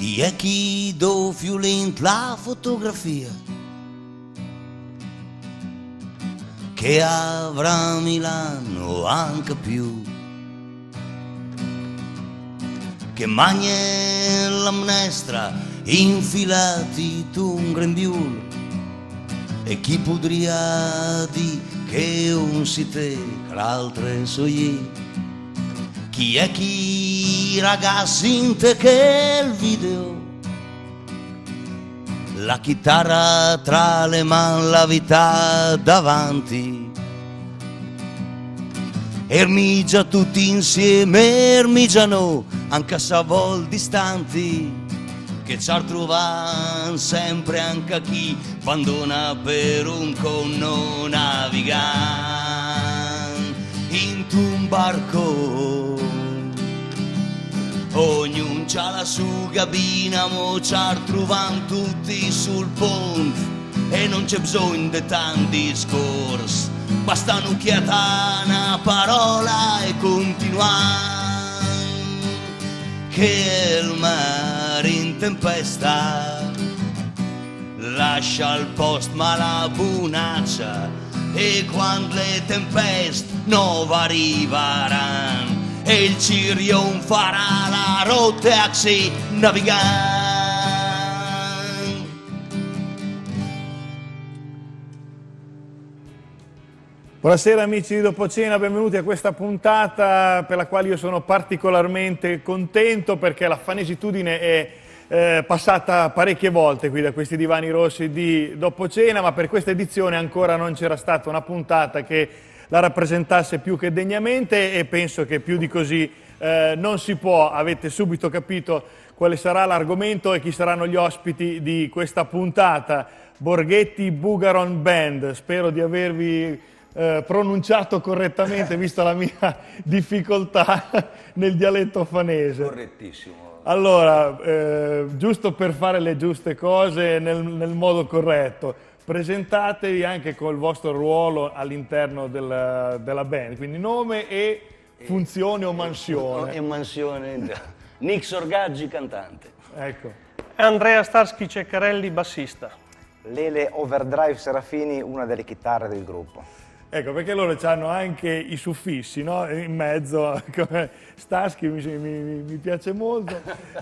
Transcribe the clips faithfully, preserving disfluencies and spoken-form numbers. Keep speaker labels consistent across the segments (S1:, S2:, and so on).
S1: Chi è chi do violent la fotografia che avrà Milano anche più, che magna la minestra infilati tu un grembiul, e chi podria dir che un si te l'altre sogli. Chi è chi ragazzi in te che il video, la chitarra tra le mani, la vita davanti, ermigia tutti insieme, ermigiano anche se a vol distanti, che ci trovano sempre anche chi abbandona per un conno navigante in un barco. Ognuno c'ha la sua cabina, mo ci trovano tutti sul ponte e non c'è bisogno di tanti discorsi, basta un'occhiata, una parola e continuare. Che il mare in tempesta lascia il posto ma la bunaccia, e quando le tempeste non arriveranno e il Cirion farà la rotta a si navigare.
S2: Buonasera amici di Dopo Cena, benvenuti a questa puntata per la quale io sono particolarmente contento, perché la fanesitudine è eh, passata parecchie volte qui da questi divani rossi di Dopo Cena, ma per questa edizione ancora non c'era stata una puntata che la rappresentasse più che degnamente, e penso che più di così eh, non si può. Avete subito capito quale sarà l'argomento e chi saranno gli ospiti di questa puntata. Borghetti Bugaron Band, spero di avervi Eh, pronunciato correttamente, visto la mia difficoltà nel dialetto fanese.
S1: Correttissimo.
S2: Allora, eh, giusto per fare le giuste cose nel, nel modo corretto, presentatevi anche col vostro ruolo all'interno della, della band, quindi nome e funzione o mansione.
S1: E mansione. Nix Orgaggi, cantante.
S2: Ecco.
S3: Andrea Starsky Ceccarelli, bassista.
S4: Lele Overdrive Serafini, una delle chitarre del gruppo.
S2: Ecco, perché loro hanno anche i suffissi, no? In mezzo, come Starsky mi, mi, mi piace molto.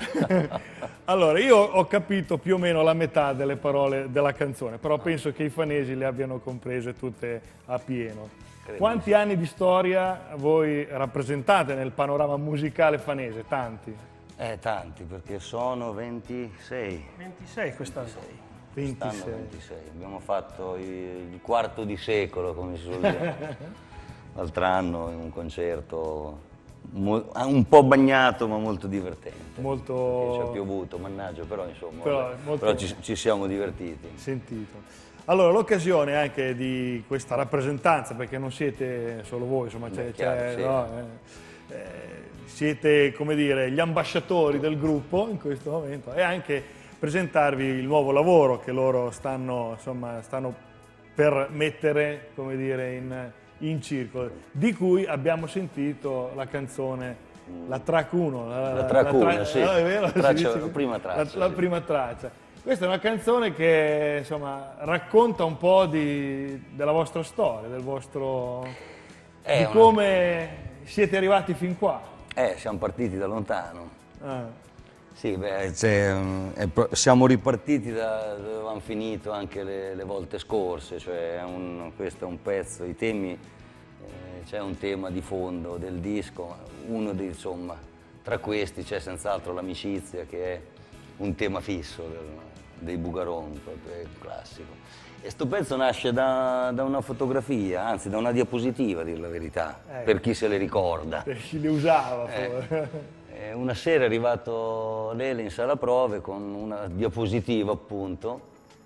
S2: Allora, io ho capito più o meno la metà delle parole della canzone, però penso che i fanesi le abbiano comprese tutte a pieno. Quanti anni di storia voi rappresentate nel panorama musicale fanese? Tanti?
S1: Eh, tanti, perché sono ventisei.
S3: ventisei quest'anno.
S2: ventisei.
S1: ventisei. Abbiamo fatto il, il quarto di secolo, come si suol dire. L'altro anno in un concerto un po' bagnato ma molto divertente.
S2: Molto...
S1: Ci ha piovuto, mannaggia, però insomma,
S2: però, molto...
S1: però ci, ci siamo divertiti.
S2: Sentito. Allora, l'occasione anche di questa rappresentanza, perché non siete solo voi, insomma, c'è, c'è,
S1: sì.
S2: no, eh, eh, siete, come dire, gli ambasciatori del gruppo in questo momento, e anche presentarvi il nuovo lavoro che loro stanno, insomma, stanno per mettere, come dire, in, in circolo, di cui abbiamo sentito la canzone, la track uno. La,
S1: la track uno, sì.
S2: No, è vero,
S1: la, traccia,
S2: dice,
S1: la prima traccia.
S2: La, la
S1: sì.
S2: prima traccia. Questa è una canzone che, insomma, racconta un po' di, della vostra storia, del vostro,
S1: è
S2: di
S1: una...
S2: come siete arrivati fin qua.
S1: Eh, siamo partiti da lontano.
S2: Ah.
S1: Sì, beh, cioè, è, siamo ripartiti da dove avevamo finito anche le, le volte scorse, cioè un, questo è un pezzo, i temi, eh, c'è un tema di fondo del disco, uno dei, insomma, tra questi c'è senz'altro l'amicizia, che è un tema fisso del, dei Bugaron, proprio è classico. E sto pezzo nasce da, da una fotografia, anzi da una diapositiva, a dir la verità, ecco, per chi se le ricorda.
S2: Per chi le usava.
S1: Eh. Una sera è arrivato Lele in sala prove con una diapositiva, appunto,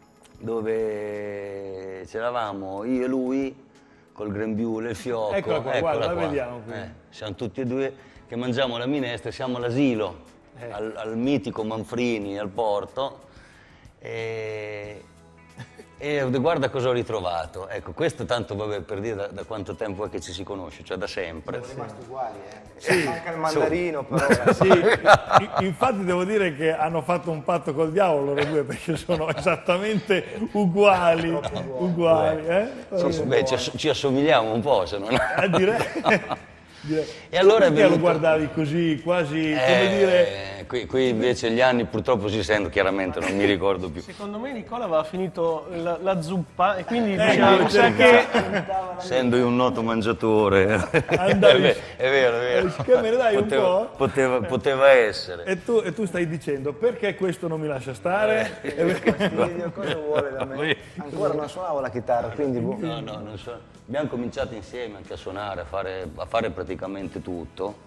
S1: dove c'eravamo io e lui col grembiule, il fiocco.
S2: Eccola qua, guarda, la vediamo qui.
S1: Eh, siamo tutti e due che mangiamo la minestra, siamo all'asilo, eh. al, al mitico Manfrini al porto, e, E guarda cosa ho ritrovato. Ecco, questo tanto vabbè, per dire da, da quanto tempo è che ci si conosce, cioè da sempre.
S4: Siamo rimasti uguali, eh? Sì. Manca il mandarino, però.
S2: Sì, infatti devo dire che hanno fatto un patto col diavolo loro due, perché sono esattamente uguali. uguali eh?
S1: Sì, beh, ci, ci assomigliamo un po', se non
S2: Eh, direi. direi.
S1: E allora è
S2: Perché
S1: venuto...
S2: lo guardavi così, quasi, come
S1: Eh,
S2: dire...
S1: Qui, qui invece gli anni purtroppo si sentono, chiaramente non mi ricordo più.
S3: Secondo me Nicola aveva finito la, la zuppa e quindi
S2: Eh,
S3: diciamo,
S2: io
S3: sa
S2: cerco-
S3: che
S1: Essendo io un noto mangiatore, è
S2: Andavi-
S1: vero, è vero, è vero.
S2: Che me ne dai un
S1: Poteva,
S2: po'?
S1: poteva, poteva essere.
S2: E tu, e tu stai dicendo, perché questo non mi lascia stare?
S4: Eh, Fastidio, cosa vuole da me? Ancora non suonavo la chitarra, quindi... boh.
S1: No, no, non so. Abbiamo cominciato insieme anche a suonare, a fare, a fare praticamente tutto.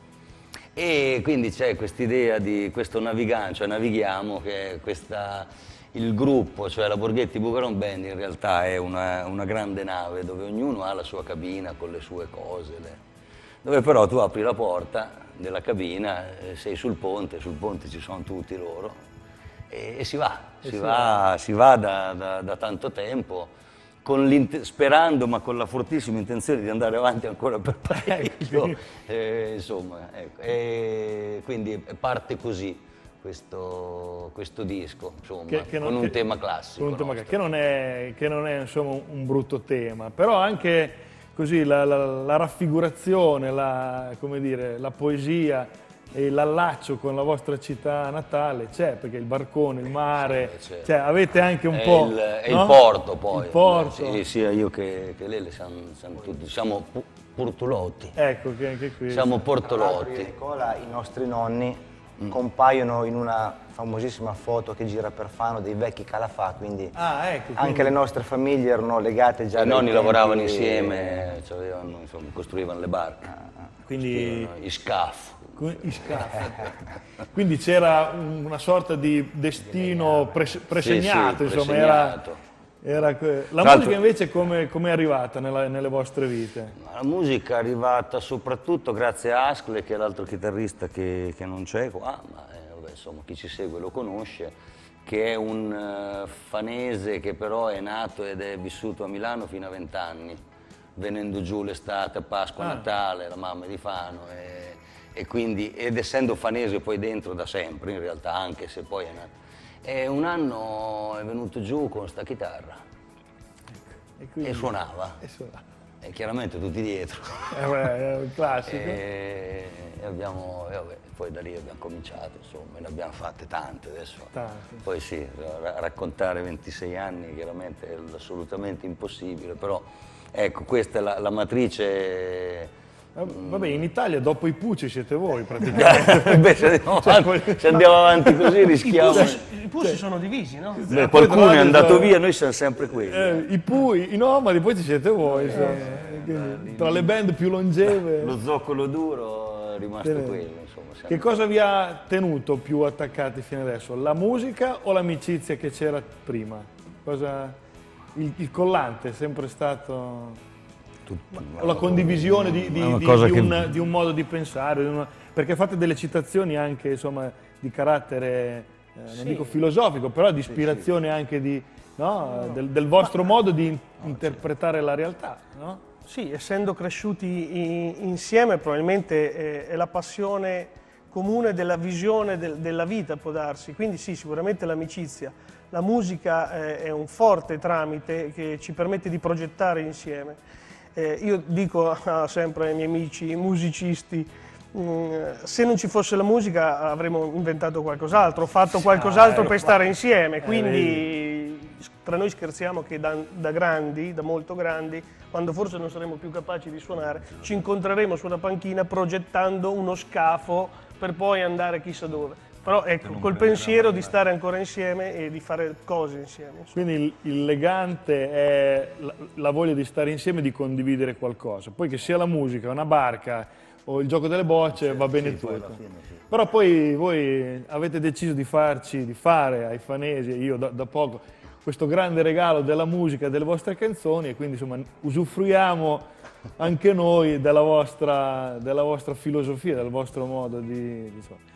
S1: E quindi c'è quest'idea di questo navigante, cioè navighiamo, che è questa, il gruppo, cioè la Borghetti Bucaron Band in realtà è una, una grande nave dove ognuno ha la sua cabina con le sue cose, le, dove però tu apri la porta della cabina, eh, sei sul ponte, sul ponte ci sono tutti loro e, e si va, si, si va, va, si va da, da, da tanto tempo. Con sperando ma con la fortissima intenzione di andare avanti ancora per parecchio, eh, insomma, ecco. E quindi parte così questo, questo disco, insomma, che, che non, con un che, tema classico.
S2: Un tema che non è, che non è insomma, un brutto tema, però anche così la, la, la raffigurazione, la, come dire, la poesia e l'allaccio con la vostra città natale c'è, perché il barcone, il mare, sì, cioè, avete anche un
S1: è
S2: po'...
S1: Il, è
S2: no?
S1: il porto poi.
S2: Il porto.
S1: Sì, sia io che, che Lele siamo, siamo tutti, siamo portolotti.
S2: Ecco, che anche qui...
S1: Siamo portolotti.
S4: Tra Nicola, i nostri nonni mm. compaiono in una famosissima foto che gira per Fano dei vecchi Calafà, quindi,
S2: ah, ecco, quindi...
S4: anche le nostre famiglie erano legate già...
S1: I nonni
S4: tempi...
S1: lavoravano insieme, cioè, avevano, insomma, costruivano le barche,
S2: quindi...
S1: i scafi.
S2: Quindi c'era una sorta di destino pres presegnato,
S1: sì, sì,
S2: insomma,
S1: presegnato.
S2: Era, era... La musica invece come è arrivata nella, nelle vostre vite?
S1: La musica è arrivata soprattutto grazie a Ascle, che è l'altro chitarrista che, che non c'è qua, ma eh, vabbè, insomma, chi ci segue lo conosce, che è un uh, fanese che però è nato ed è vissuto a Milano fino a vent'anni, venendo giù l'estate, Pasqua, ah. Natale, la mamma di Fano. E, E quindi, ed essendo fanese poi dentro da sempre, in realtà, anche se poi è nato. E un anno è venuto giù con sta chitarra
S2: e, quindi,
S1: e suonava.
S2: E suonava.
S1: E chiaramente tutti dietro.
S2: Eh beh, è un classico.
S1: E, e abbiamo, e vabbè, poi da lì abbiamo cominciato, insomma, ne abbiamo fatte tante adesso.
S2: Tante.
S1: Poi sì, ra raccontare ventisei anni chiaramente è assolutamente impossibile, però ecco, questa è la, la matrice.
S2: Vabbè, in Italia dopo i Pucci siete voi praticamente.
S1: Beh, se, andiamo avanti, se andiamo avanti così rischiamo.
S3: I Pucci cioè, sono divisi, no?
S1: Beh, qualcuno è andato sono... via, noi siamo sempre qui.
S2: Eh, I Pui, i Nomadi, poi ci siete voi. Eh, tra le band più longeve.
S1: Lo zoccolo duro è rimasto Tenere. quello. Insomma, siamo...
S2: Che cosa vi ha tenuto più attaccati fino adesso? La musica o l'amicizia che c'era prima? Cosa... il, il collante è sempre stato... O la condivisione di, di, di, di, un, che... di un modo di pensare, di una... perché fate delle citazioni anche insomma, di carattere, eh, non sì. dico filosofico, però di ispirazione sì, sì. anche di, no? no. Del, del vostro Ma... modo di no, interpretare sì. la realtà. No?
S3: Sì, essendo cresciuti in, insieme probabilmente è, è la passione comune della visione del, della vita, può darsi, quindi sì, sicuramente l'amicizia. La musica è, è un forte tramite che ci permette di progettare insieme. Eh, io dico ah, sempre ai miei amici musicisti, mh, se non ci fosse la musica avremmo inventato qualcos'altro, fatto qualcos'altro per stare insieme, quindi tra noi scherziamo che da, da grandi, da molto grandi, quando forse non saremo più capaci di suonare, ci incontreremo su una panchina progettando uno scafo per poi andare chissà dove. Però ecco, col pensiero di stare ancora insieme e di fare cose insieme. Insomma.
S2: Quindi il, il legante è la, la voglia di stare insieme e di condividere qualcosa. Poi che sia la musica, una barca o il gioco delle bocce, sì, va bene sì, tutto. Poi fine, sì. Però poi voi avete deciso di farci, di fare ai fanesi, e io da, da poco, questo grande regalo della musica, delle vostre canzoni, e quindi insomma usufruiamo anche noi della vostra, della vostra filosofia, del vostro modo di... di insomma.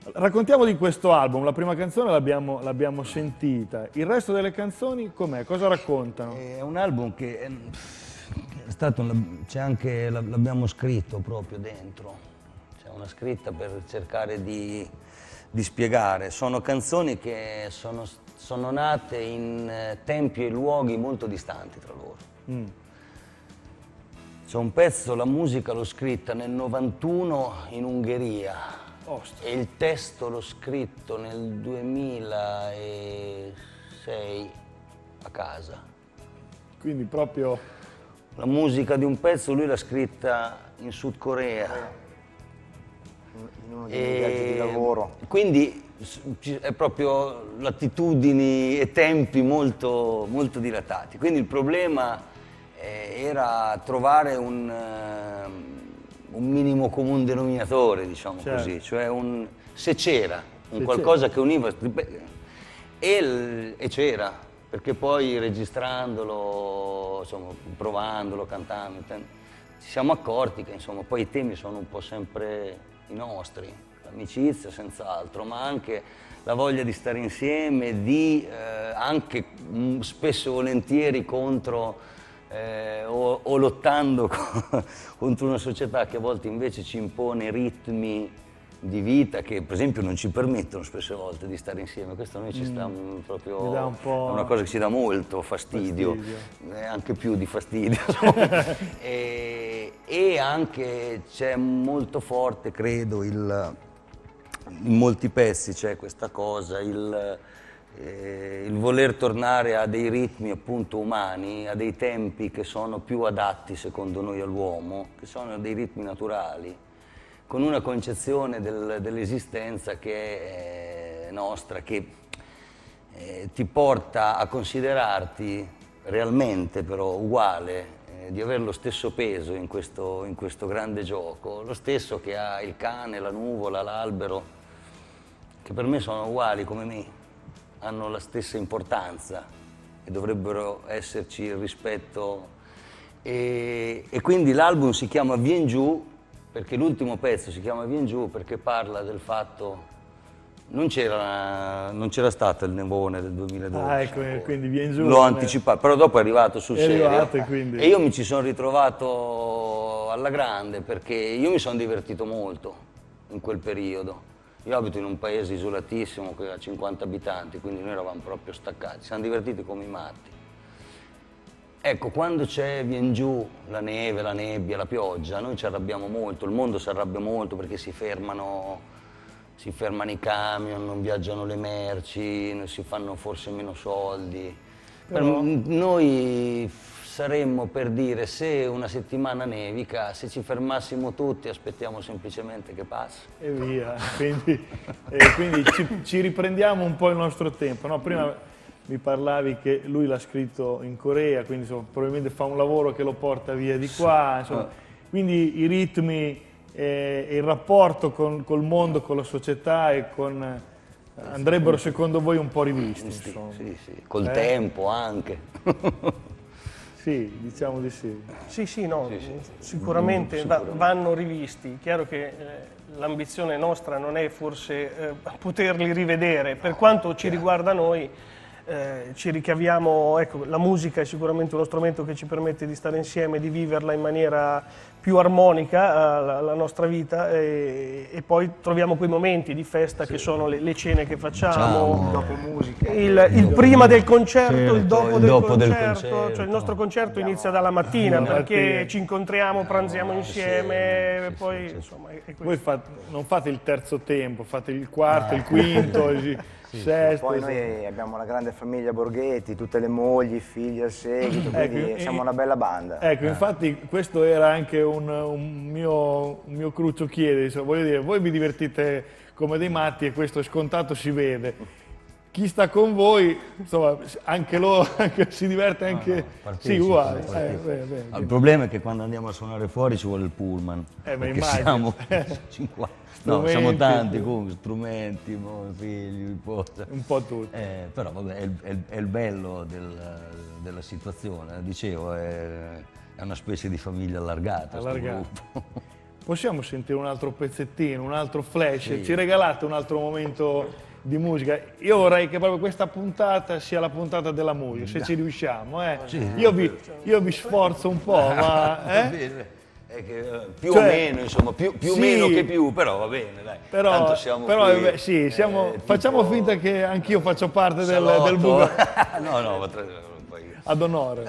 S2: Raccontiamo di questo album, la prima canzone l'abbiamo, l'abbiamo sentita, il resto delle canzoni com'è? Cosa raccontano?
S1: È un album che è stato, c'è anche, l'abbiamo scritto proprio dentro, c'è una scritta per cercare di, di spiegare. Sono canzoni che sono, sono nate in tempi e luoghi molto distanti tra loro. Mm. C'è un pezzo, la musica l'ho scritta nel novantuno in Ungheria. Ostia. E il testo l'ho scritto nel duemilasei a casa.
S2: Quindi proprio...
S1: La musica di un pezzo lui l'ha scritta in Sud Corea.
S4: In uno dei miei viaggi di lavoro.
S1: Quindi è proprio latitudini e tempi molto, molto dilatati. Quindi il problema eh, era trovare un... Uh, un minimo comune denominatore, diciamo certo. così, cioè un, se c'era un se qualcosa che univa, e, e c'era, perché poi registrandolo, insomma, provandolo, cantando, ci siamo accorti che insomma, poi i temi sono un po' sempre i nostri, l'amicizia senz'altro, ma anche la voglia di stare insieme, di eh, anche mh, spesso e volentieri contro Eh, o, o lottando contro una società che a volte invece ci impone ritmi di vita che per esempio non ci permettono spesse volte di stare insieme. Questo a noi ci sta mm. proprio,
S2: dà un po'...
S1: è una cosa che ci dà molto fastidio, fastidio. Eh, anche più di fastidio. e, e anche c'è molto forte, credo, il, in molti pezzi c'è questa cosa, il... Eh, il voler tornare a dei ritmi appunto umani, a dei tempi che sono più adatti secondo noi all'uomo, che sono dei ritmi naturali, con una concezione del, dell'esistenza che è nostra, che eh, ti porta a considerarti realmente però uguale, eh, di avere lo stesso peso in questo, in questo grande gioco, lo stesso che ha il cane, la nuvola, l'albero, che per me sono uguali come me. Hanno la stessa importanza e dovrebbero esserci il rispetto. E, e quindi l'album si chiama Vien giù, perché l'ultimo pezzo si chiama Vien giù perché parla del fatto non c'era non c'era stato il nevone del duemiladodici.
S2: Ah, ecco, quindi Vien giù.
S1: L'ho anticipato, però dopo è arrivato sul
S2: è
S1: serio.
S2: Arrivato, e, quindi...
S1: e io mi ci sono ritrovato alla grande perché io mi sono divertito molto in quel periodo. Io abito in un paese isolatissimo che ha cinquanta abitanti, quindi noi eravamo proprio staccati, ci siamo divertiti come i matti. Ecco, quando c'è, viene giù la neve, la nebbia, la pioggia, noi ci arrabbiamo molto, il mondo si arrabbia molto perché si fermano, si fermano i camion, non viaggiano le merci, si fanno forse meno soldi. Però... Per noi saremmo per dire, se una settimana nevica, se ci fermassimo tutti, aspettiamo semplicemente che passi.
S2: E via, quindi, e quindi ci, ci riprendiamo un po' il nostro tempo. No, prima mi parlavi che lui l'ha scritto in Corea, quindi insomma, probabilmente fa un lavoro che lo porta via di qua, insomma, quindi i ritmi e, e il rapporto con, col mondo, con la società e con... andrebbero secondo voi un po' rivisti,
S1: sì,
S2: insomma.
S1: Sì, sì, col
S2: eh?
S1: tempo anche.
S2: Sì, diciamo di sì.
S3: Sì, sì, no,
S1: sì, sì.
S3: Sicuramente,
S1: Mm, sicuramente.
S3: Va, vanno rivisti. Chiaro che eh, l'ambizione nostra non è forse eh, poterli rivedere, per quanto ci riguarda noi. Eh, ci ricaviamo, ecco, la musica è sicuramente uno strumento che ci permette di stare insieme, di viverla in maniera più armonica la, la nostra vita e, e poi troviamo quei momenti di festa sì. che sono le, le cene che facciamo,
S4: dopo musica,
S3: il, il prima del concerto,
S1: certo,
S3: il dopo,
S1: il
S3: del,
S1: dopo
S3: concerto,
S1: del concerto,
S3: cioè il nostro concerto inizia dalla mattina
S2: Andiamo
S3: perché
S2: avanti.
S3: ci incontriamo, pranziamo insieme,
S1: sì,
S3: e
S1: sì,
S3: poi
S1: sì,
S3: insomma è, è
S2: Voi fate, non fate il terzo tempo, fate il quarto, il quinto, il sesto.
S4: Poi noi abbiamo una grande famiglia Borghetti, tutte le mogli, i figli al seguito, quindi
S2: Ecco,
S4: siamo
S2: e-
S4: una bella banda.
S2: Ecco, infatti questo era anche un, un mio, un mio cruccio chiede, insomma, voglio dire, voi vi divertite come dei matti e questo è scontato, si vede. Chi sta con voi, insomma, anche loro anche, si diverte anche...
S1: No, no,
S2: sì, uguale. Eh,
S1: partecipa.
S2: beh, beh,
S1: Il problema è che quando andiamo a suonare fuori ci vuole il pullman,
S2: Eh, ma
S1: perché
S2: immagino.
S1: siamo cinquanta, no,
S2: Strumenti,
S1: siamo tanti
S2: sì.
S1: comunque, strumenti, mo, figli, nipote.
S2: un po' tutti.
S1: Eh, però vabbè, è, il- è il- è il bello del- della situazione, dicevo, è, è una specie di famiglia allargata. sto
S2: Allargata.
S1: gruppo.
S2: possiamo sentire un altro pezzettino, un altro flash?
S1: Sì.
S2: Ci regalate un altro momento di musica? Io vorrei che proprio questa puntata sia la puntata della musica, se ci riusciamo. Eh.
S1: Sì.
S2: Io, vi, io vi sforzo un po', ma...
S1: Va
S2: Eh?
S1: bene. È che, eh, più
S2: Cioè,
S1: o meno, insomma, più, più
S2: sì.
S1: meno che più, però va bene, dai.
S2: Però,
S1: Tanto siamo
S2: però
S1: qui,
S2: eh, sì, siamo,
S1: eh,
S2: facciamo
S1: tipo
S2: finta che anch'io faccio parte del,
S1: salotto.
S2: del buco
S1: No, no, ma tra... poi...
S2: ad onore.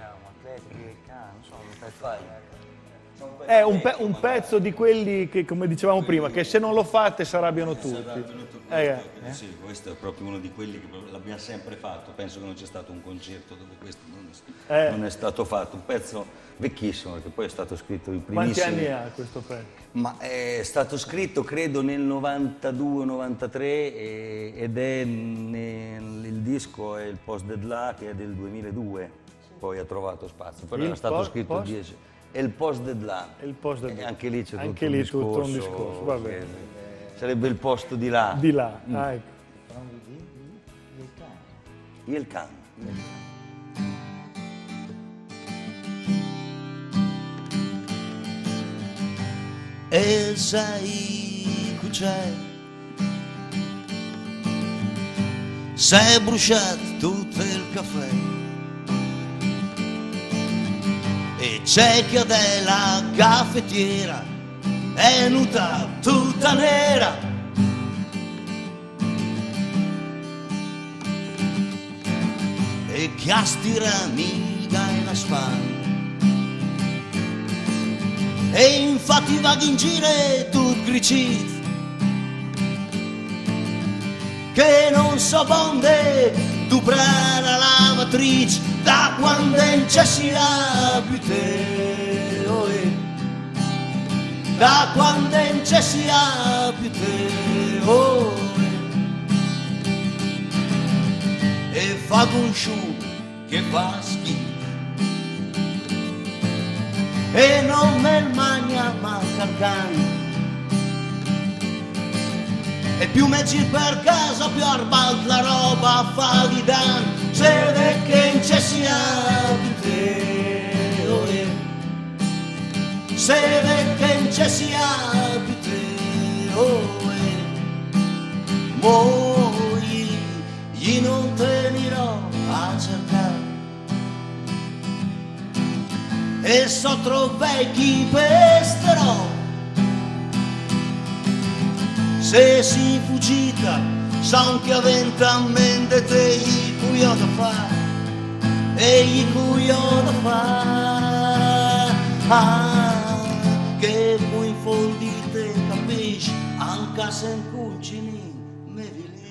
S1: Eh,
S2: È un, pe- un pezzo di quelli che, come dicevamo prima, che se non lo fate si arrabbiano tutti. Eh, eh.
S1: Sì, questo è proprio uno di quelli che l'abbiamo sempre fatto. Penso che non c'è stato un concerto dove questo non è,
S2: Eh.
S1: non è stato fatto. Un pezzo vecchissimo, che poi è stato scritto i
S2: Quanti
S1: primissimi.
S2: anni ha questo pezzo?
S1: Ma è stato scritto credo nel novantadue novantatré e- ed è nel, il disco è il Post Dead La che è del duemiladue, poi ha trovato spazio, però
S2: Il
S1: era stato
S2: post-
S1: scritto
S2: post?
S1: dieci. È il Post Dead La.
S2: È il Post Dead La.
S1: E anche lì c'è tutto,
S2: Anche
S1: un,
S2: lì
S1: discorso,
S2: tutto un discorso, va bene.
S1: che sarebbe il posto di là.
S2: Di là, ah, ecco.
S1: Il can.
S5: E sai qui c'è, s'è bruciato tutto il caffè e c'è che della caffettiera è nuda tutta nera e che a stira miga in la spalla. E infatti va in giro tut gricit che non so bonde tu prara la lavatrice da quando non c'è sia più te oh, eh. Da quando non c'è sia più te oh, eh. E fa con sciù che fa schifo e non me magna manca il cane e più me gir per casa più arbalta la roba fa di dan se vede che non c'è sia più te oh, eh. Se vede che non c'è sia più te oh, eh. Mo io non te dirò a cercare e so troppo vecchi pesterò se si fuggita san che avventamente te gli cui ho da fare e gli cui ho da fare ah, che poi in fondi te capisci anche se in cucini me vi lì.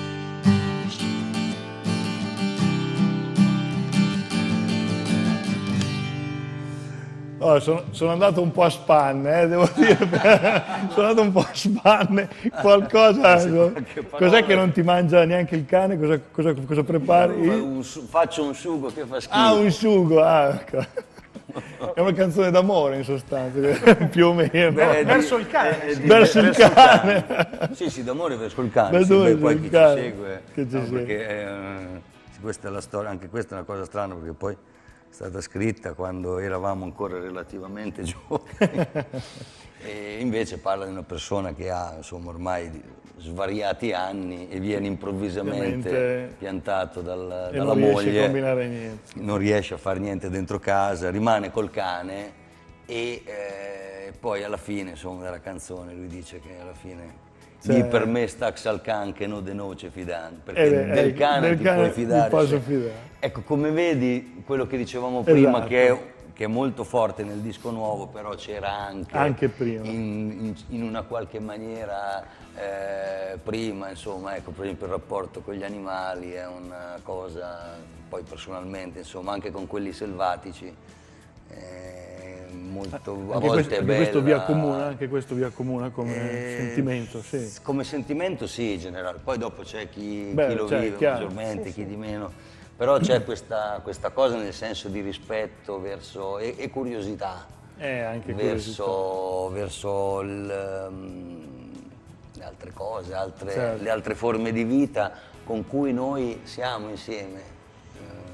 S2: Oh, sono, sono andato un po' a spanne, eh, devo dire, sono andato un po' a spanne, qualcosa, cos'è che non ti mangia neanche il cane, cosa, cosa, cosa prepari?
S1: Un su- faccio un sugo che fa schifo.
S2: Ah, un sugo, ah, ecco. È una canzone d'amore in sostanza, più o meno.
S1: Beh,
S3: verso
S1: di-
S3: il cane.
S1: eh, di-
S2: Verso il cane.
S1: Sì, sì, d'amore verso il cane.
S2: Verso
S1: Sì,
S2: il
S1: beh, poi chi
S2: cane.
S1: ci segue.
S2: Che ci
S1: no,
S2: segue.
S1: perché, eh, questa è la storia, anche questa è una cosa strana perché poi è stata scritta quando eravamo ancora relativamente giovani. E invece parla di una persona che ha insomma ormai di- svariati anni e viene improvvisamente
S2: Ovviamente.
S1: piantato dal-
S2: E
S1: dalla
S2: non riesce
S1: moglie.
S2: a combinare niente.
S1: Non riesce a fare niente dentro casa, rimane col cane e eh, poi alla fine insomma della canzone lui dice che alla fine
S2: Cioè-
S1: gli per me stax al can che no de noce fidan, perché
S2: Eh beh,
S1: del
S2: eh,
S1: cane
S2: del
S1: ti
S2: cane
S1: puoi
S2: ti
S1: fidare.
S2: posso
S1: se-
S2: fidare.
S1: Ecco, come vedi quello che dicevamo prima
S2: Esatto.
S1: che è, che è molto forte nel disco nuovo, però c'era anche,
S2: Anche prima.
S1: In, in- in una qualche maniera eh, prima, insomma, ecco, per esempio il rapporto con gli animali è una cosa, poi personalmente, insomma, anche con quelli selvatici, è molto, a
S2: Anche
S1: volte
S2: questo,
S1: è
S2: anche
S1: bella.
S2: questo vi accomuna, anche questo vi accomuna come
S1: Eh,
S2: sentimento, sì.
S1: Come sentimento sì, in generale, poi dopo c'è chi,
S2: Beh,
S1: chi lo
S2: cioè,
S1: vive
S2: chiaro.
S1: maggiormente, chi di meno, però c'è questa, questa cosa nel senso di rispetto verso, e, e curiosità
S2: Eh, anche curiosità.
S1: verso, verso il, um, le altre cose, altre,
S2: Certo.
S1: le altre forme di vita con cui noi siamo insieme. Eh,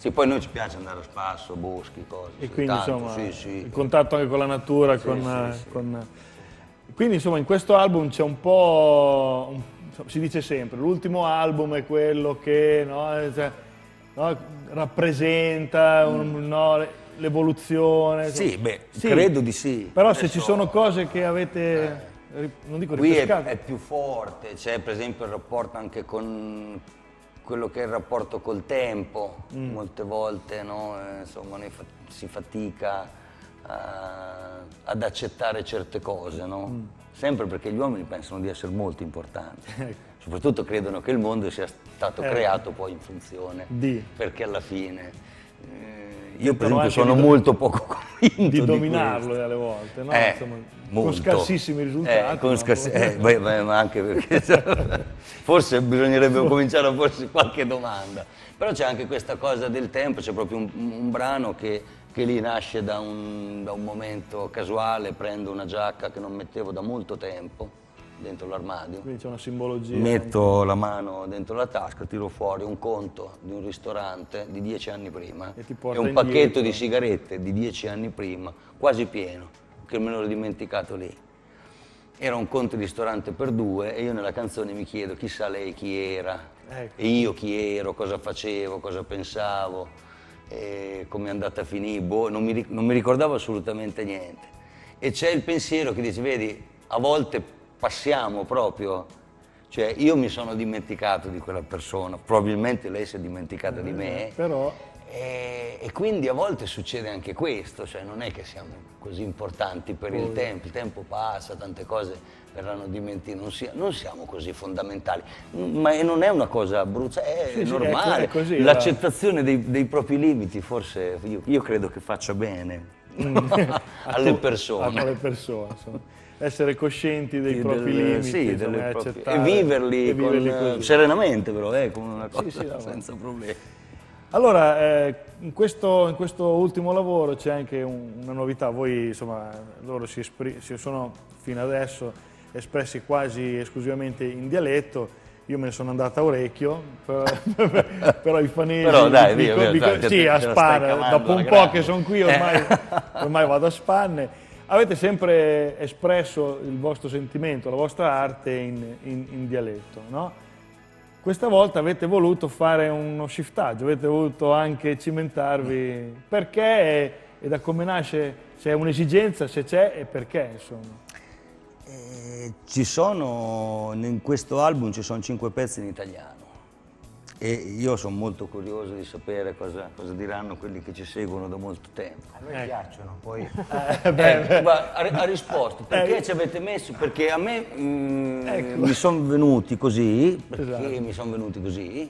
S1: Sì, poi noi ci piace andare a spasso, boschi, cose.
S2: E
S1: sì,
S2: quindi
S1: tanto,
S2: insomma
S1: sì, sì.
S2: il contatto anche con la natura,
S1: Sì,
S2: con,
S1: sì,
S2: eh,
S1: sì.
S2: con- Quindi insomma in questo album c'è un po', un- si dice sempre, l'ultimo album è quello che no, eh, cioè, no, rappresenta un- no, l'evoluzione.
S1: Sì, beh,
S2: Sì,
S1: credo di sì.
S2: Però se
S1: Adesso,
S2: ci sono cose che avete, ri- non dico
S1: qui è,
S2: ripescato,
S1: è più forte, c'è per esempio il rapporto anche con quello che è il rapporto col tempo,
S2: Mm.
S1: molte volte no? Eh, insomma, noi fa- si fatica a- ad accettare certe cose, no?
S2: Mm.
S1: Sempre perché gli uomini pensano di essere molto importanti, soprattutto credono che il mondo sia stato
S2: Eh.
S1: creato poi in funzione,
S2: Di.
S1: perché alla fine... eh, io per
S2: Tentano
S1: esempio
S2: anche
S1: sono
S2: di do-
S1: molto poco convinto
S2: di
S1: di
S2: dominarlo
S1: questo.
S2: alle volte, no?
S1: Eh,
S2: Insomma, con
S1: molto.
S2: scarsissimi risultati.
S1: Eh, con
S2: ma-
S1: scarsi- eh, beh, beh, ma anche perché forse bisognerebbe cominciare a porsi qualche domanda. Però c'è anche questa cosa del tempo, c'è proprio un, un brano che, che lì nasce da un, da un momento casuale, prendo una giacca che non mettevo da molto tempo dentro l'armadio.
S2: Quindi c'è una simbologia.
S1: Metto la mano dentro la tasca, tiro fuori un conto di un ristorante di dieci anni prima
S2: E ti
S1: e
S2: porta
S1: un pacchetto
S2: indietro.
S1: di sigarette di dieci anni prima, quasi pieno, che me l'ero dimenticato lì. Era un conto di ristorante per due e io nella canzone mi chiedo chissà lei chi era,
S2: Ecco.
S1: e io chi ero, cosa facevo, cosa pensavo, e come è andata a finire, boh, non mi, ric- non mi ricordavo assolutamente niente. E c'è il pensiero che dice, vedi, a volte passiamo proprio, cioè io mi sono dimenticato di quella persona, probabilmente lei si è dimenticata di me,
S2: Però
S1: e, e quindi a volte succede anche questo, cioè non è che siamo così importanti per il tempo, il tempo passa, tante cose verranno dimenticate, non, sia- non siamo così fondamentali, ma non è una cosa brutta, è
S2: Sì, sì,
S1: normale,
S2: è così,
S1: l'accettazione dei, dei propri limiti forse io, io credo che faccia bene alle persone.
S2: alle persone, insomma. Essere coscienti dei
S1: Sì,
S2: propri
S1: del-
S2: limiti,
S1: sì,
S2: insomma,
S1: delle
S2: e
S1: proprie-
S2: accettare-
S1: e viverli,
S2: e viverli
S1: con-
S2: così.
S1: serenamente però, eh, come una cosa
S2: sì, no,
S1: senza problemi.
S2: Allora, eh, in, questo, in questo ultimo lavoro c'è anche un- una novità, voi insomma, loro si, espri- si sono fino adesso espressi quasi esclusivamente in dialetto, io me ne sono andata a orecchio, però, però i fanesi...
S1: Però dai,
S2: vi-
S1: via,
S2: vi-
S1: via,
S2: vi-
S1: dai, te-
S2: sì,
S1: te
S2: a
S1: la stai
S2: spanne,
S1: cavando
S2: dopo un
S1: alla
S2: po'
S1: grande.
S2: che sono qui ormai, ormai vado a spanne. Avete sempre espresso il vostro sentimento, la vostra arte in, in- in dialetto, no? Questa volta avete voluto fare uno shiftaggio, avete voluto anche cimentarvi. Perché e, e da come nasce, se è un'esigenza, se c'è e perché, insomma.
S1: Eh, ci sono, in questo album ci sono cinque pezzi in italiano e io sono molto curioso di sapere cosa, cosa diranno quelli che ci seguono da molto tempo.
S4: A noi piacciono, poi
S2: Eh, beh,
S1: Eh, ma ha, ha risposto, perché
S2: Eh.
S1: ci avete messo? Perché a me mm,
S2: Ecco.
S1: mi sono venuti così, perché
S2: Esatto.
S1: mi sono venuti così,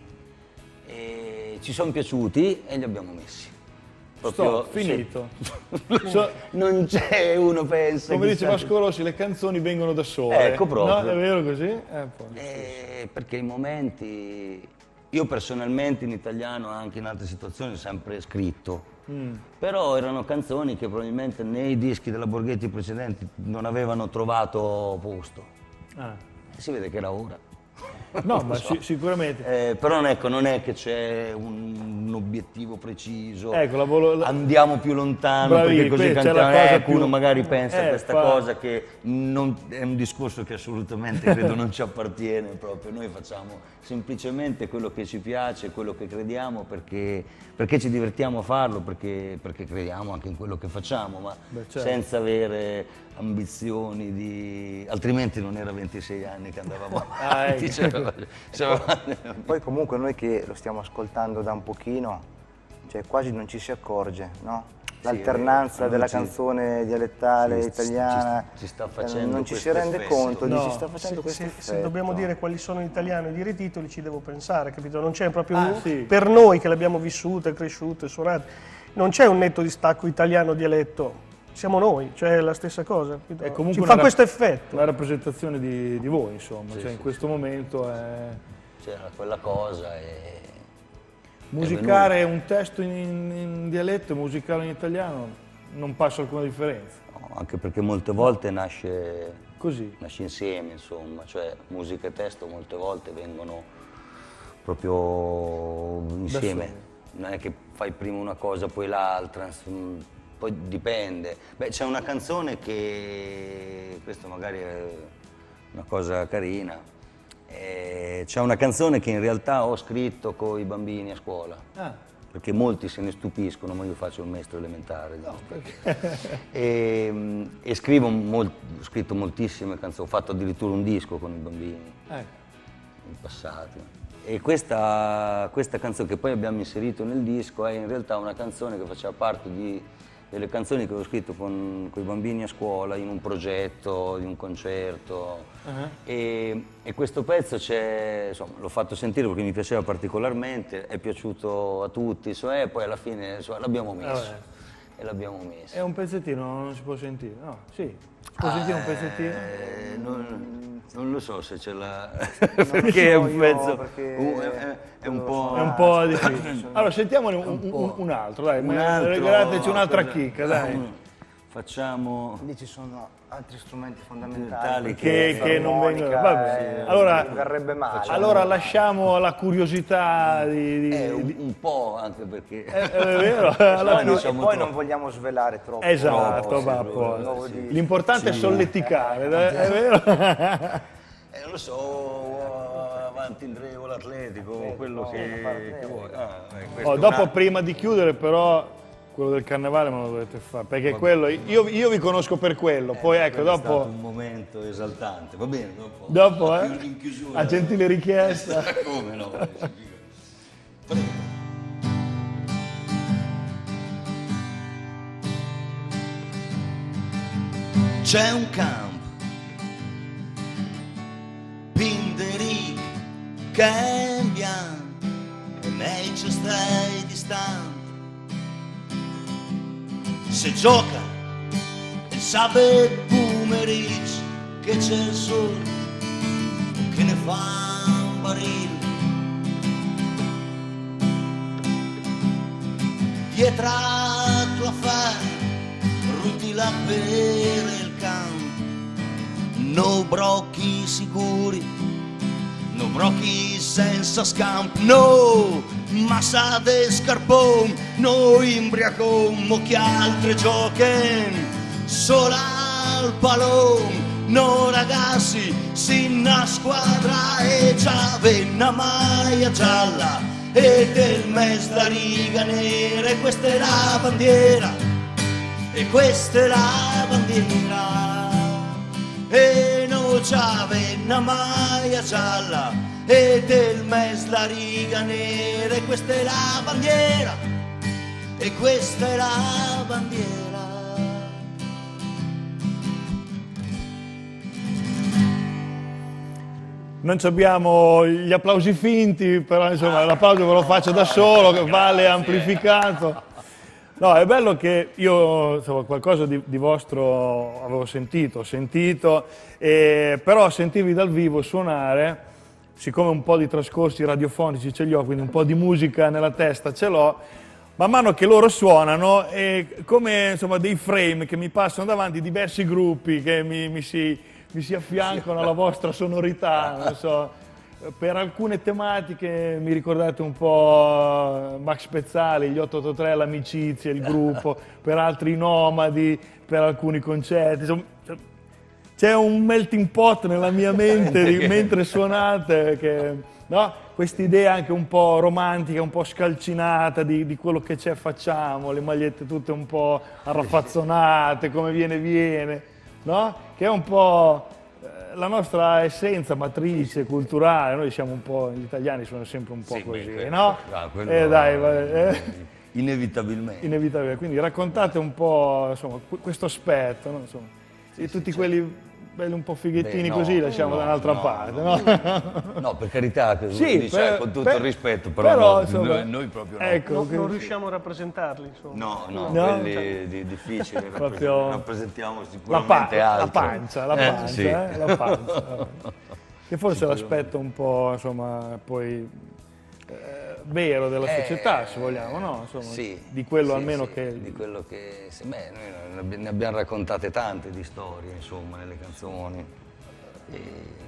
S1: e ci sono piaciuti e li abbiamo messi.
S2: Stop,
S1: sì.
S2: finito. So-
S1: Non c'è uno pensa.
S2: come dice
S1: chissà
S2: Vasco Rossi, le canzoni vengono da sole.
S1: Ecco proprio.
S2: No, è vero così? Eh, poi.
S1: Eh, perché i momenti, io personalmente in italiano anche in altre situazioni ho sempre scritto,
S2: Mm.
S1: però erano canzoni che probabilmente nei dischi della Borghetti precedenti non avevano trovato posto.
S2: Ah.
S1: Si vede che era ora.
S2: No,
S1: Non
S2: ma
S1: so.
S2: si- sicuramente.
S1: Eh, però ecco, non è che c'è un, un obiettivo preciso,
S2: Ecco, la volo- la-
S1: andiamo più lontano
S2: Bravi,
S1: perché così
S2: que- c'è la
S1: cantiamo,
S2: cosa
S1: ecco,
S2: più-
S1: uno magari pensa
S2: Eh,
S1: a questa
S2: fa-
S1: cosa che non, è un discorso che assolutamente credo non ci appartiene proprio, noi facciamo semplicemente quello che ci piace, quello che crediamo perché, perché ci divertiamo a farlo, perché, perché crediamo anche in quello che facciamo, ma
S2: Beh, certo.
S1: senza avere ambizioni di... altrimenti non era ventisei anni che andavamo
S2: Ah,
S1: avanti,
S2: ecco.
S1: cioè, cioè,
S4: poi comunque noi che lo stiamo ascoltando da un pochino, cioè quasi non ci si accorge, no? L'alternanza
S1: eh,
S4: della
S1: ci-
S4: canzone dialettale
S1: ci-
S4: italiana,
S1: ci- ci sta
S4: eh,
S1: facendo
S4: non ci si
S1: questo
S4: rende
S1: effetto.
S4: conto, di
S2: No.
S4: ci sta facendo
S3: Se,
S4: questo
S3: se-
S4: effetto.
S3: se dobbiamo dire quali sono in italiano i dieci titoli ci devo pensare, capito? Non c'è proprio
S2: Ah,
S3: un-
S2: sì.
S3: per noi che l'abbiamo vissuto e cresciuto e suonato, non c'è un netto distacco italiano-dialetto, siamo noi, cioè è la stessa cosa, capito?
S2: È comunque
S3: ci
S2: una
S3: fa
S2: rap-
S3: questo effetto.
S2: Una rappresentazione di, di voi, insomma,
S1: Sì,
S2: cioè in
S1: sì,
S2: questo momento è...
S1: c'era quella cosa e...
S2: Musicare un testo in, in dialetto e musicarlo in italiano non passa alcuna differenza.
S1: no, anche perché molte volte nasce,
S2: Così.
S1: nasce insieme, insomma, cioè musica e testo molte volte vengono proprio insieme.
S2: soli.
S1: non è che fai prima una cosa poi l'altra, poi dipende. Beh, c'è una canzone che, questo magari è una cosa carina, eh, c'è una canzone che in realtà ho scritto con i bambini a scuola. Ah. Perché molti se ne stupiscono, ma io faccio il maestro elementare. No, e, e scrivo molt, ho scritto moltissime canzoni, ho fatto addirittura un disco con i bambini, eh. in passato. E questa, questa canzone che poi abbiamo inserito nel disco è in realtà una canzone che faceva parte di, delle canzoni che ho scritto con, con i bambini a scuola, in un progetto, di un concerto. Uh-huh. e, e questo pezzo l'ho fatto sentire perché mi piaceva particolarmente, è piaciuto a tutti, insomma, e poi alla fine l'abbiamo messo. E l'abbiamo messo.
S2: È un pezzettino, non si può sentire? No, sì. Si può ah, sentire un pezzettino?
S1: Eh, non, non lo so se ce l'ha. Perché è un pezzo. Perché uh, è, è un po'.
S2: È un po' difficile. Allora sentiamone un, un, un, un altro, dai. Un altro, regalateci un'altra chicca, dai.
S1: Facciamo.
S4: Lì ci sono altri strumenti fondamentali
S2: che, che, che non vengono. Vabbè, allora,
S4: verrebbe male.
S2: Allora lasciamo la curiosità di. di,
S1: eh, un,
S2: di...
S1: un po' anche perché.
S2: È, è vero.
S4: Allora, poi, non, e poi non vogliamo svelare troppo.
S2: Esatto, troppo, va poi. Sì. L'importante sì. è solleticare, è vero?
S1: Eh, non lo so, avanti Indreo, l'Atletico, quello che, che vuoi. Ah,
S2: eh, oh, dopo, prima di chiudere, però. Quello del carnevale me lo dovete fare, perché quello, io, io vi conosco per quello, eh, poi ecco dopo...
S1: È stato un momento esaltante, va bene, dopo...
S2: Dopo, eh? In chiusura, a gentile richiesta.
S1: Come no?
S5: C'è un campo, Pinderic, che è in bianco, e me ci stai distante. Se gioca il sabato pomeriggio che c'è il sole che ne fa un barile, dietro la fare rutila per il campo, no brocchi sicuri, no brocchi senza scampo, no massa de scarpon, no imbriacon, mo che altre giochen, sola al palon, no ragazzi, sinna squadra e già venna maglia gialla, e del mes la riga nera, e questa è la bandiera, e questa è la bandiera, e no già venna maglia gialla, e del mes la riga nera, e questa è la bandiera, e questa è la bandiera.
S2: Non abbiamo gli applausi finti, però insomma l'applauso ve lo faccio da solo, che vale amplificato. No, è bello che io insomma, qualcosa di, di vostro avevo sentito, ho sentito, eh, però sentirvi dal vivo suonare, siccome un po' di trascorsi radiofonici ce li ho, quindi un po' di musica nella testa ce l'ho, man mano che loro suonano è come insomma, dei frame che mi passano davanti, diversi gruppi che mi, mi, si, mi si affiancano alla vostra sonorità, non so. Per alcune tematiche mi ricordate un po' Max Pezzali, gli otto otto tre, l'amicizia, il gruppo, per altri i Nomadi, per alcuni concerti, insomma, c'è un melting pot nella mia mente di, mentre suonate, che, no? Quest'idea anche un po' romantica, un po' scalcinata di, di quello che c'è facciamo, le magliette tutte un po' arraffazzonate, come viene viene, no? Che è un po' la nostra essenza matrice culturale, noi siamo un po', gli italiani sono sempre un po' sì, così, beh, no?
S1: Ah,
S2: eh, dai, eh.
S1: Inevitabilmente.
S2: Inevitabilmente, quindi raccontate un po' insomma, questo aspetto, no? Insomma, sì, tutti sì, quelli belli un po' fighettini. Beh, no, così lasciamo no, da un'altra no, parte, no?
S1: No, no, per carità, che sì, dice, per, con tutto
S2: per,
S1: il rispetto, però,
S2: però
S1: no,
S2: insomma,
S1: noi, noi proprio no.
S3: Ecco, no, non riusciamo a rappresentarli, insomma.
S1: No, no,
S2: no?
S1: quelli cioè, di, difficili,
S2: proprio
S1: rappresentiamo sicuramente la, pa
S2: altro. La pancia, la pancia, eh, sì. eh, la pancia. Che forse è l'aspetto un po', insomma, poi eh, vero della società, eh, se vogliamo, no? Insomma,
S1: sì,
S2: di quello
S1: sì,
S2: almeno
S1: sì,
S2: che...
S1: Di quello che... Sì, beh, noi ne abbiamo raccontate tante di storie, insomma, nelle canzoni. E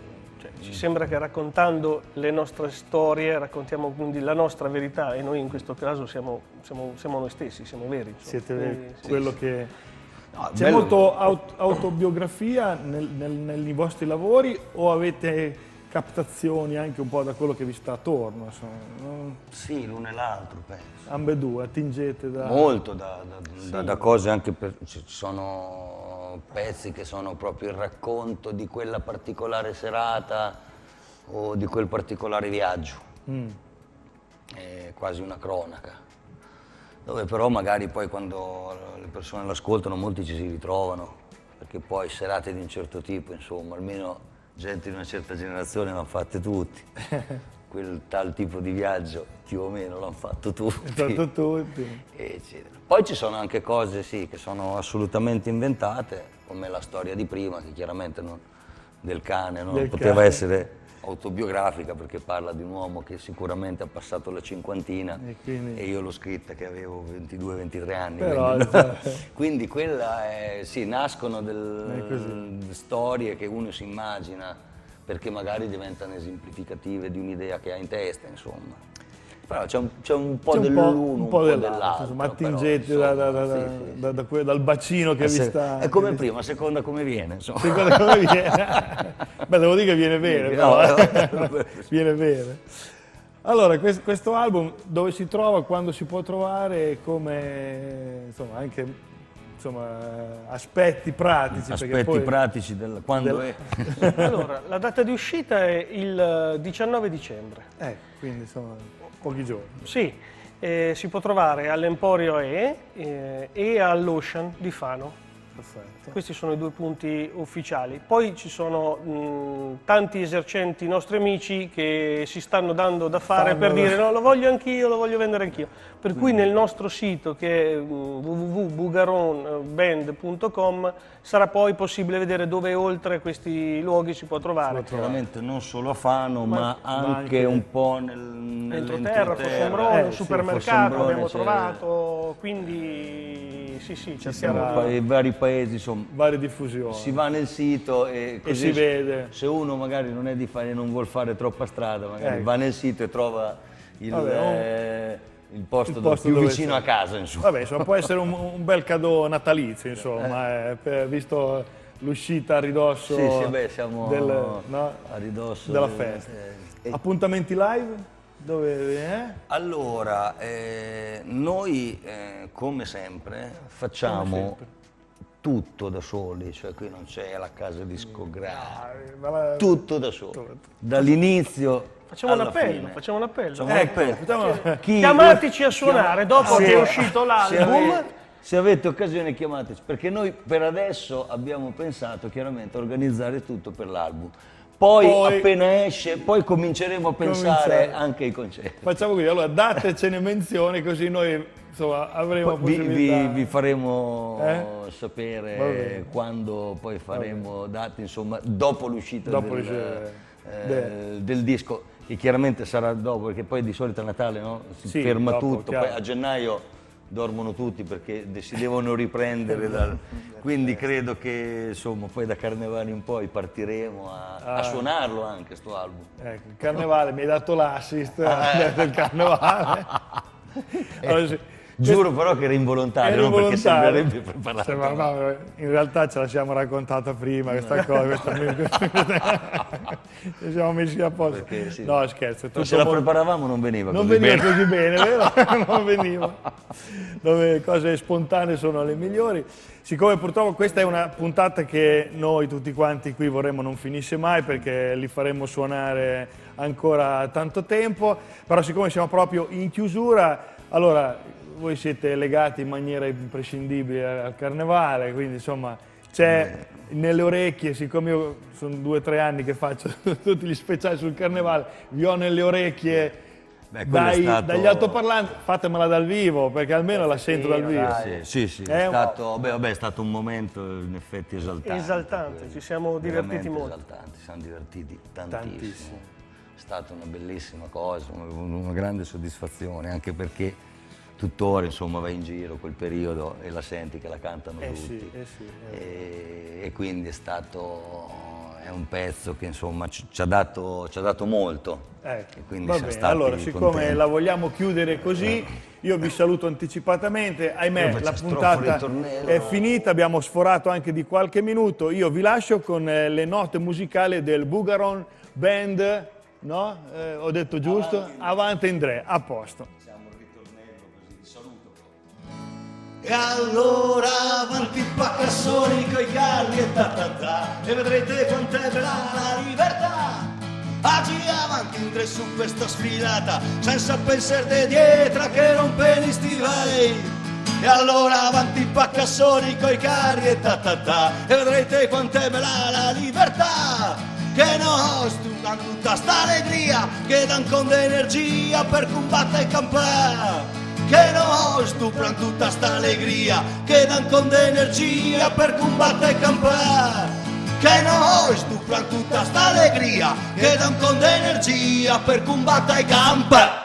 S3: Cioè, ci sembra che raccontando le nostre storie raccontiamo quindi la nostra verità, e noi in questo caso siamo, siamo, siamo noi stessi, siamo veri. Insomma.
S2: Siete
S3: Quindi,
S2: quello
S3: sì,
S2: che...
S1: No,
S2: C'è
S1: bello.
S2: molto aut autobiografia nel, nel, nei vostri lavori, o avete captazioni anche un po' da quello che vi sta attorno? Insomma, no?
S1: Sì, l'uno e l'altro, penso.
S2: Ambedue, attingete da...
S1: Molto da, da,
S2: Sì.
S1: da, da cose anche per... Ci sono pezzi che sono proprio il racconto di quella particolare serata o di quel particolare viaggio.
S2: Mm.
S1: È quasi una cronaca, dove però magari poi quando le persone l'ascoltano molti ci si ritrovano, perché poi serate di un certo tipo, insomma, almeno gente di una certa generazione l'hanno fatte tutti. Quel tal tipo di viaggio più o meno l'hanno fatto tutti.
S2: Fatto tutti.
S1: Eccetera. Poi ci sono anche cose sì, che sono assolutamente inventate, come la storia di prima, che chiaramente non, del cane non
S2: Del
S1: poteva
S2: cane.
S1: essere autobiografica, perché parla di un uomo che sicuramente ha passato la cinquantina
S2: E quindi-
S1: e io l'ho scritta che avevo ventidue ventitré anni.
S2: Però,
S1: quindi,
S2: cioè-
S1: quindi quella è, sì, nascono
S2: È
S1: del,
S2: così.
S1: storie che uno si immagina, perché magari diventano esemplificative di un'idea che ha in testa, insomma. Però c'è un, c'è un po'
S2: C'è un po',
S1: dell'uno,
S2: un po' dell'altro,
S1: dell'altro.
S2: ma
S1: però,
S2: attingete da, da, da,
S1: insomma,
S2: da,
S1: sì, sì, sì.
S2: da- da que- dal bacino che vi
S1: Se-
S2: sta...
S1: È come
S2: che vi-
S1: prima, a seconda come viene, insomma.
S2: Secondo come viene? Beh, devo dire che viene bene,
S1: No,
S2: però,
S1: no.
S2: eh. Viene bene. Allora, questo, questo album dove si trova, quando si può trovare, come, insomma, anche, insomma, aspetti pratici. perché
S1: Aspetti
S2: poi-
S1: pratici del quando
S2: del-
S1: è.
S3: Allora, la data di uscita è il diciannove dicembre.
S2: Eh, quindi, insomma, pochi giorni.
S3: Sì, eh, si può trovare all'Emporio E eh, e all'Ocean di Fano.
S2: Perfetto.
S3: Questi sono i due punti ufficiali. Poi ci sono mh, tanti esercenti nostri amici che si stanno dando da fare
S2: Fanno
S3: per
S2: da-
S3: dire no, lo voglio anch'io, lo voglio vendere anch'io. Per cui nel nostro sito, che è w w w punto bugaron band punto com, sarà poi possibile vedere dove oltre questi luoghi si può trovare.
S1: Chiaramente non solo a Fano, ma, anche,
S2: anche
S1: un po' nel, nell'entroterra.
S3: Entroterra, Fossombrone,
S2: Eh,
S3: un
S2: sì,
S3: supermercato
S1: Fossombrone
S3: abbiamo
S1: c'è-
S3: trovato, quindi sì sì,
S2: Ci
S3: cerchiamo
S2: sarà-
S3: di-
S1: Poi i vari paesi, insomma.
S2: Varie diffusioni.
S1: Si va nel sito e così
S2: si vede.
S1: Se uno magari non è di fare, non vuol fare troppa strada, magari
S2: Ecco.
S1: va nel sito e trova il,
S2: Vabbè, un-
S1: eh, il posto,
S2: il
S1: dove-
S2: posto
S1: più
S2: dove
S1: vicino
S2: sei.
S1: a casa, insomma.
S2: Vabbè, insomma, può essere un, un bel cadeau natalizio, insomma, eh, per- visto l'uscita a ridosso
S1: Sì, sì, beh, siamo
S2: del- no,
S1: a ridosso
S2: della
S1: del-
S2: festa.
S1: eh,
S2: Appuntamenti live? Dove eh?
S1: Allora, eh, noi eh, come sempre facciamo
S2: Come sempre.
S1: tutto da soli, cioè qui non c'è la casa discografica,
S2: Ma la-
S1: tutto da soli, dall'inizio
S3: Facciamo un
S1: alla
S3: appello,
S1: fine.
S3: facciamo un appello.
S1: Facciamo un
S2: Ecco,
S1: appello.
S2: facciamo-
S1: Chi-
S3: Chiamateci a suonare dopo
S1: Sì.
S3: che è uscito
S1: Se
S3: l'album.
S1: ave- Se avete occasione chiamateci, perché noi per adesso abbiamo pensato chiaramente a organizzare tutto per l'album. Poi,
S2: Poi-
S1: appena esce, poi cominceremo a pensare
S2: Cominciare.
S1: anche ai concerti.
S2: Facciamo così, allora datecene menzione così noi insomma avremo
S1: Poi vi,
S2: possibilità.
S1: vi- vi faremo
S2: Eh? Va
S1: sapere
S2: bene.
S1: quando poi faremo date, insomma, dopo l'uscita
S2: Dopo
S1: del,
S2: l'uscita,
S1: eh,
S2: bene.
S1: del disco, che chiaramente sarà dopo, perché poi di solito a Natale no? si
S2: Sì,
S1: ferma
S2: dopo,
S1: tutto,
S2: chiaro.
S1: poi a gennaio dormono tutti perché de- si devono riprendere, dal- quindi credo che insomma poi da Carnevale in poi partiremo a, a
S2: Ah.
S1: suonarlo anche sto album.
S2: Ecco, il carnevale, mi hai dato l'assist
S1: Ah.
S2: del carnevale. Allora, sì,
S1: Giuro però che era involontario,
S2: era
S1: non perché
S2: involontario.
S1: sembrerebbe preparato.
S2: Sembra- no, in realtà ce la siamo raccontata prima questa cosa, questa- ci siamo messi a posto.
S1: Perché, sì.
S2: No, scherzo, è
S1: Ma
S2: tutto
S1: se la
S2: molto-
S1: preparavamo non veniva
S2: non
S1: così
S2: veniva
S1: bene.
S2: così bene, vero? Non veniva. Dove cose spontanee sono le migliori. Siccome purtroppo questa è una puntata che noi tutti quanti qui vorremmo non finisse mai, perché li faremo suonare ancora tanto tempo, però siccome siamo proprio in chiusura, allora voi siete legati in maniera imprescindibile al carnevale, quindi insomma c'è nelle orecchie, siccome io sono due o tre anni che faccio tutti gli speciali sul carnevale, vi ho nelle orecchie
S1: Beh, quello è
S2: dai-
S1: stato-
S2: dagli altoparlanti, fatemela dal vivo, perché almeno la sento dal vivo.
S1: Sì, sì, sì,
S2: È
S1: è,
S2: un-
S1: stato, beh, vabbè, è stato un momento in effetti esaltante.
S3: Esaltante,
S1: quello.
S3: ci siamo divertiti
S1: Veramente
S3: molto.
S1: esaltante, ci siamo divertiti tantissimo.
S2: Tantissimo.
S1: È stata una bellissima cosa, una, una grande soddisfazione, anche perché tuttora insomma vai in giro quel periodo e la senti che la cantano
S2: Eh
S1: tutti.
S2: sì, eh sì, eh.
S1: E, e quindi è stato, è un pezzo che insomma ci, ci, ha, dato, ci ha dato molto.
S2: Ecco,
S1: e quindi
S2: va
S1: siamo
S2: bene,
S1: stati
S2: allora siccome
S1: contenti.
S2: la vogliamo chiudere così, io vi saluto anticipatamente, ahimè la puntata è finita, abbiamo sforato anche di qualche minuto, io vi lascio con eh, le note musicali del Bugaron Band, no? Eh, ho detto giusto? Avanti, Avanti Indre, a posto.
S5: Siamo il ritornello così di saluto. E allora avanti Paccassoni coi carri e ta ta ta, e vedrete quant'è bella la libertà. Oggi avanti Indre su questa sfilata, senza pensare dietro che rompe gli stivali. E allora avanti Paccassoni coi carri e ta ta ta, e vedrete quant'è bella la libertà. Che noi studiamo tutta sta allegria, che dan con energia per combattere e campare. Che noi studiamo tutta sta allegria, che dan con energia per combattere e campare. Che noi studiamo tutta sta allegria, che dan con energia per combattere e campare.